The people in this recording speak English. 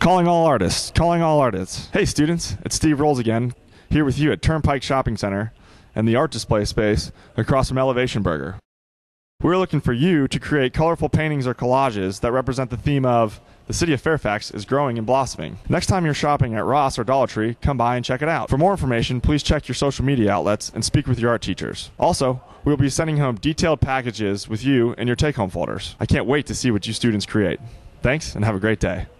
Calling all artists, calling all artists. Hey students, it's Steve Rolls again, here with you at Turnpike Shopping Center and the art display space across from Elevation Burger. We're looking for you to create colorful paintings or collages that represent the theme of the city of Fairfax is growing and blossoming. Next time you're shopping at Ross or Dollar Tree, come by and check it out. For more information, please check your social media outlets and speak with your art teachers. Also, we'll be sending home detailed packages with you and your take-home folders. I can't wait to see what you students create. Thanks, and have a great day.